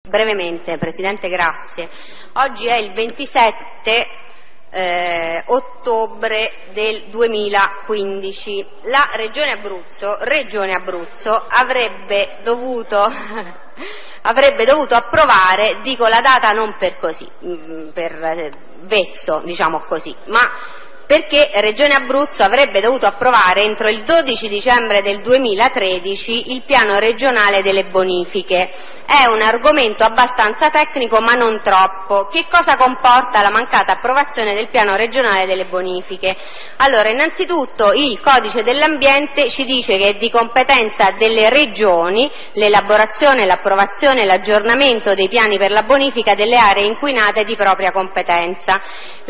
Brevemente, Presidente, grazie. Oggi è il 27 ottobre del 2015. La Regione Abruzzo avrebbe dovuto approvare, dico la data non per così, per vezzo, diciamo così, ma perché Regione Abruzzo avrebbe dovuto approvare entro il 12 dicembre del 2013 il piano regionale delle bonifiche. È un argomento abbastanza tecnico ma non troppo. Che cosa comporta la mancata approvazione del piano regionale delle bonifiche? Allora, innanzitutto il Codice dell'Ambiente ci dice che è di competenza delle regioni l'elaborazione, l'approvazione e l'aggiornamento dei piani per la bonifica delle aree inquinate di propria competenza.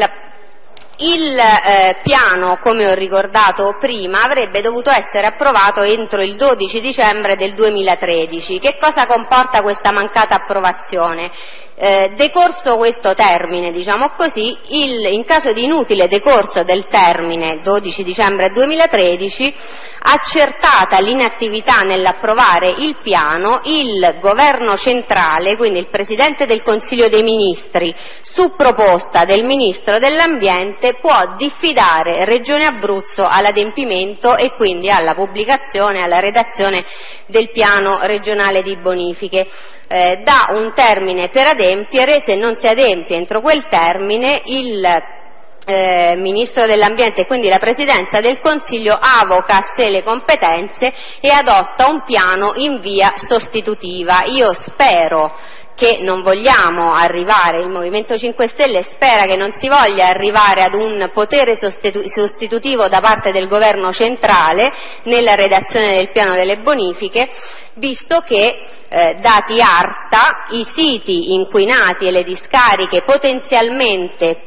Il piano, come ho ricordato prima, avrebbe dovuto essere approvato entro il 12 dicembre del 2013. Che cosa comporta questa mancata approvazione? Decorso questo termine, diciamo così, in caso di inutile decorso del termine 12 dicembre 2013, accertata l'inattività nell'approvare il piano, il Governo centrale, quindi il Presidente del Consiglio dei Ministri, su proposta del Ministro dell'Ambiente, può diffidare Regione Abruzzo all'adempimento e quindi alla pubblicazione, alla redazione del piano regionale di bonifiche. Dà un termine per adempiere. Se non si adempie entro quel termine, il Ministro dell'Ambiente e quindi la Presidenza del Consiglio avoca a sé le competenze e adotta un piano in via sostitutiva. Io spero che non vogliamo arrivare, il Movimento 5 Stelle spera che non si voglia arrivare ad un potere sostitutivo da parte del Governo centrale nella redazione del piano delle bonifiche, visto che dati ARTA, i siti inquinati e le discariche potenzialmente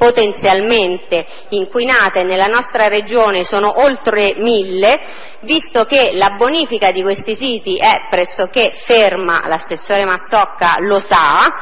inquinate nella nostra regione sono oltre 1000, visto che la bonifica di questi siti è pressoché ferma, l'assessore Mazzocca lo sa,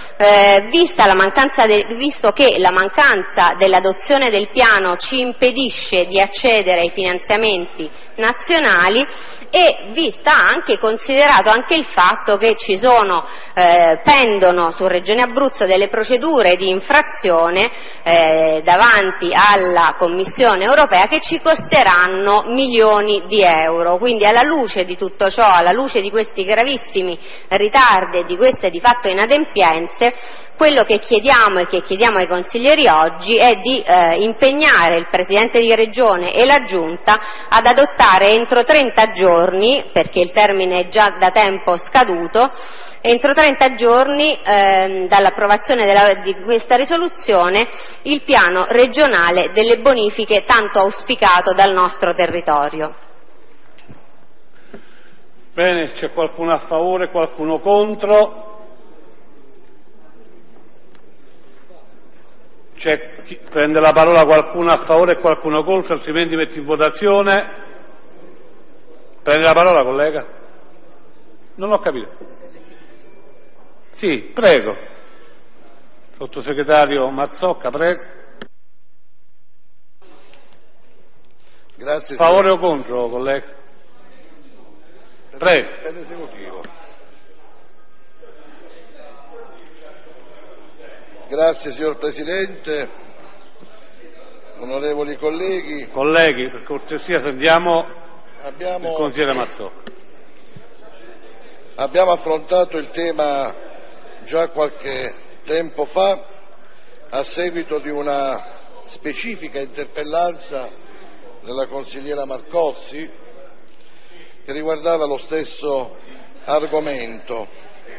visto che la mancanza dell'adozione del piano ci impedisce di accedere ai finanziamenti nazionali e considerato anche il fatto che pendono su Regione Abruzzo delle procedure di infrazione davanti alla Commissione europea che ci costeranno milioni di euro. Quindi, alla luce di tutto ciò, alla luce di questi gravissimi ritardi e di queste di fatto inadempienze, quello che chiediamo e che chiediamo ai consiglieri oggi è di impegnare il Presidente di Regione e la Giunta ad adottare entro 30 giorni, perché il termine è già da tempo scaduto, entro 30 giorni dall'approvazione di questa risoluzione, il piano regionale delle bonifiche tanto auspicato dal nostro territorio. Bene, c'è qualcuno a favore, qualcuno contro? Prende la parola qualcuno a favore e qualcuno contro, altrimenti metto in votazione. Prende la parola, collega? Non ho capito. Sì, prego. Sottosegretario Mazzocca, prego. Grazie. Favore o contro, collega? Prego. Per l'esecutivo. Grazie signor Presidente, onorevoli colleghi. Colleghi, per cortesia sentiamo il consigliere Mazzocca. Abbiamo affrontato il tema già qualche tempo fa a seguito di una specifica interpellanza della consigliera Marcossi che riguardava lo stesso argomento.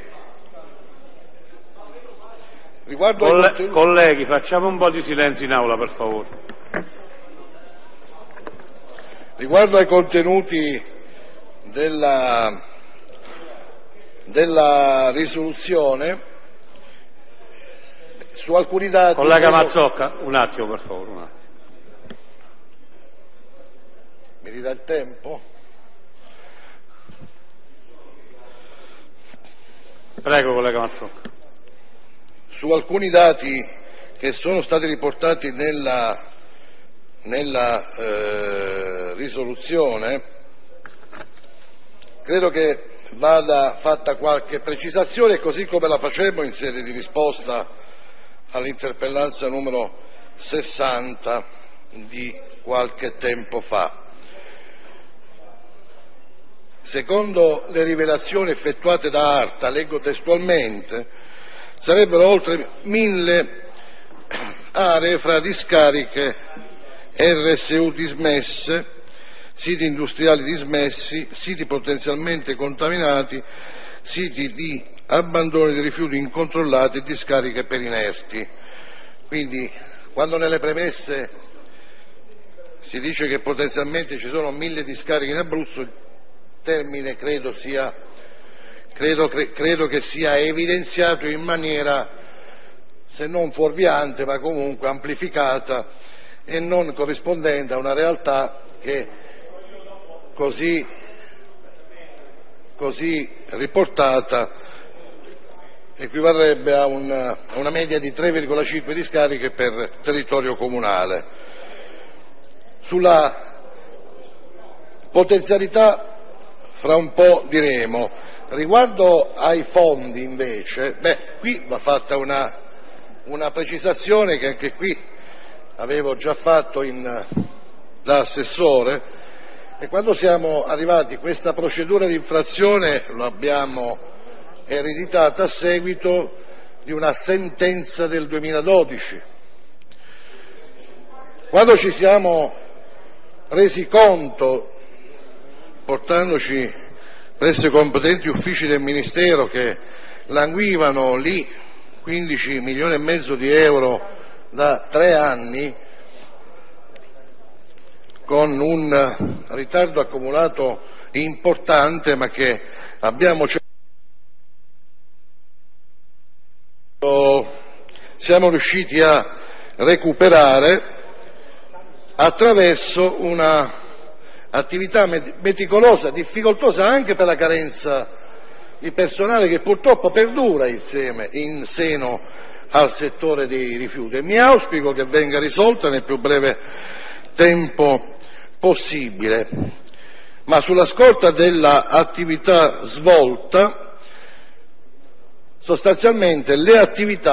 Colleghi, facciamo un po' di silenzio in aula, per favore. Riguardo ai contenuti della risoluzione, su alcuni dati... Collega Mazzocca, un attimo, per favore. Un attimo. Mi ridà il tempo? Prego, collega Mazzocca. Su alcuni dati che sono stati riportati nella risoluzione, credo che vada fatta qualche precisazione, così come la facemmo in sede di risposta all'interpellanza numero 60 di qualche tempo fa. Secondo le rivelazioni effettuate da ARTA, leggo testualmente, sarebbero oltre 1000 aree fra discariche RSU dismesse, siti industriali dismessi, siti potenzialmente contaminati, siti di abbandono di rifiuti incontrollati e discariche per inerti. Quindi, quando nelle premesse si dice che potenzialmente ci sono 1000 discariche in Abruzzo, il termine credo che sia evidenziato in maniera, se non fuorviante, ma comunque amplificata e non corrispondente a una realtà che così riportata equivarrebbe a una media di 3,5 discariche per territorio comunale. Sulla potenzialità fra un po' diremo. Riguardo ai fondi invece, qui va fatta una precisazione che anche qui avevo già fatto da assessore, e quando siamo arrivati a questa procedura di infrazione l'abbiamo ereditata a seguito di una sentenza del 2012. Quando ci siamo resi conto, portandoci presso i competenti uffici del Ministero, che languivano lì 15 milioni e mezzo di euro da 3 anni, con un ritardo accumulato importante, ma che siamo riusciti a recuperare attraverso una attività meticolosa, difficoltosa anche per la carenza di personale che purtroppo perdura in seno al settore dei rifiuti, e mi auspico che venga risolta nel più breve tempo possibile. Ma sulla scorta dell'attività svolta, sostanzialmente le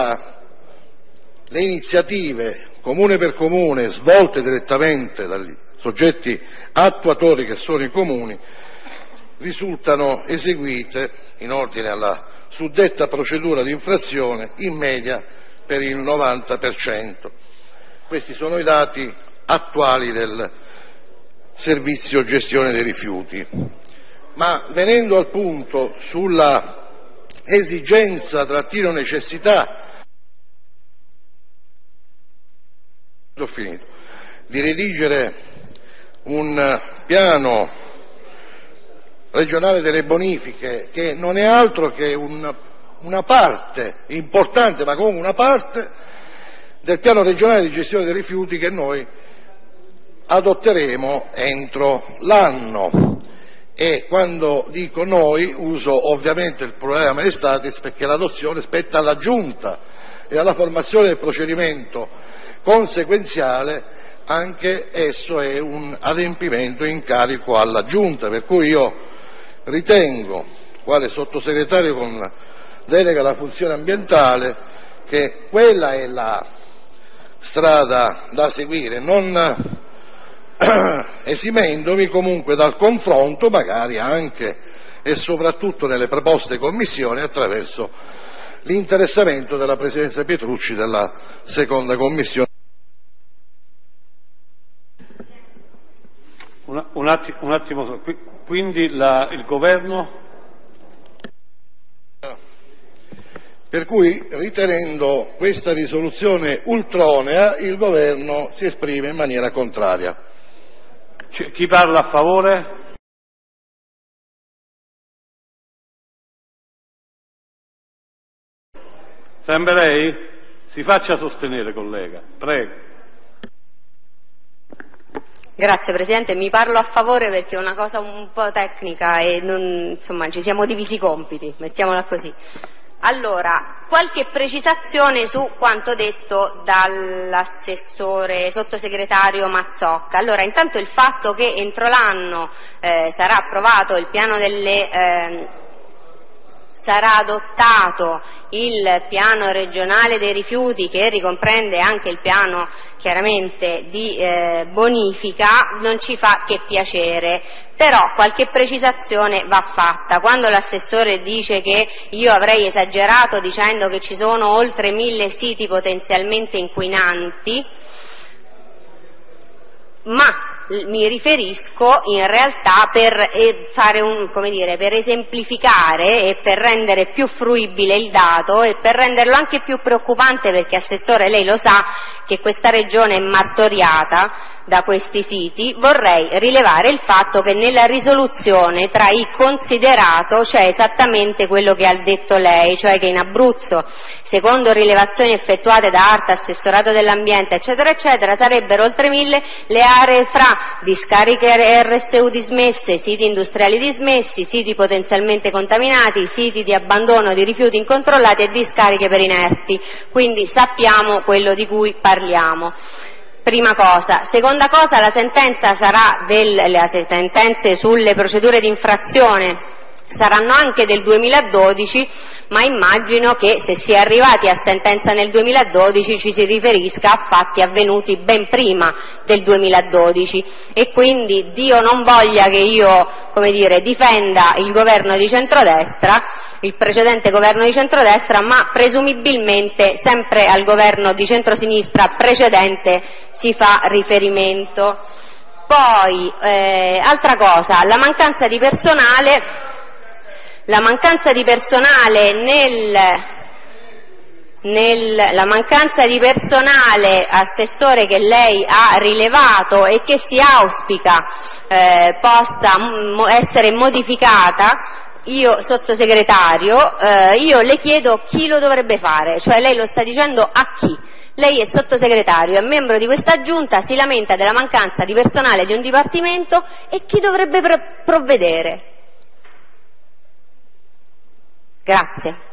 iniziative comune per comune svolte direttamente dagli soggetti attuatori, che sono i comuni, risultano eseguite in ordine alla suddetta procedura di infrazione in media per il 90%. Questi sono i dati attuali del servizio gestione dei rifiuti. Ma venendo al punto sulla esigenza / necessità di redigere un piano regionale delle bonifiche, che non è altro che una parte importante, ma comunque una parte del piano regionale di gestione dei rifiuti che noi adotteremo entro l'anno. E quando dico noi uso ovviamente il plurale maestatis, perché l'adozione spetta alla Giunta, e alla formazione del procedimento conseguenziale anche esso è un adempimento in carico alla Giunta, per cui io ritengo, quale sottosegretario con delega alla funzione ambientale, che quella è la strada da seguire, non esimendomi comunque dal confronto, magari anche e soprattutto nelle proposte commissioni, attraverso l'interessamento della Presidenza Pietrucci della seconda commissione. Un attimo, quindi il Governo? Per cui, ritenendo questa risoluzione ultronea, il Governo si esprime in maniera contraria. Chi parla a favore? Sempre lei? Si faccia sostenere, collega. Prego. Grazie Presidente, mi parlo a favore perché è una cosa un po' tecnica e insomma ci siamo divisi i compiti, mettiamola così. Allora, qualche precisazione su quanto detto dall'assessore sottosegretario Mazzocca. Allora, intanto il fatto che entro l'anno sarà approvato il piano delle sarà adottato il piano regionale dei rifiuti, che ricomprende anche il piano chiaramente di bonifica, non ci fa che piacere. Però qualche precisazione va fatta. Quando l'assessore dice che io avrei esagerato dicendo che ci sono oltre 1000 siti potenzialmente inquinanti, ma mi riferisco in realtà per per esemplificare e per rendere più fruibile il dato e per renderlo anche più preoccupante, perché Assessore, lei lo sa che questa regione è martoriata da questi siti. Vorrei rilevare il fatto che nella risoluzione tra i considerato c'è esattamente quello che ha detto lei, cioè che in Abruzzo, secondo rilevazioni effettuate da ARTA, Assessorato dell'Ambiente, eccetera, eccetera, sarebbero oltre 1000 le aree fra discariche RSU dismesse, siti industriali dismessi, siti potenzialmente contaminati, siti di abbandono di rifiuti incontrollati e discariche per inerti. Quindi sappiamo quello di cui parliamo. Prima cosa. Seconda cosa, le sentenze sulle procedure di infrazione saranno anche del 2012, ma immagino che se si è arrivati a sentenza nel 2012 ci si riferisca a fatti avvenuti ben prima del 2012, e quindi Dio non voglia che io, difenda il governo di centrodestra, il precedente governo di centrodestra, ma presumibilmente sempre al governo di centrosinistra precedente si fa riferimento. Poi, altra cosa, la mancanza di personale Assessore, che lei ha rilevato e che si auspica possa essere modificata. Io, Sottosegretario, io le chiedo chi lo dovrebbe fare, cioè lei lo sta dicendo a chi? Lei è Sottosegretario, è membro di questa Giunta, si lamenta della mancanza di personale di un dipartimento, e chi dovrebbe provvedere? Grazie.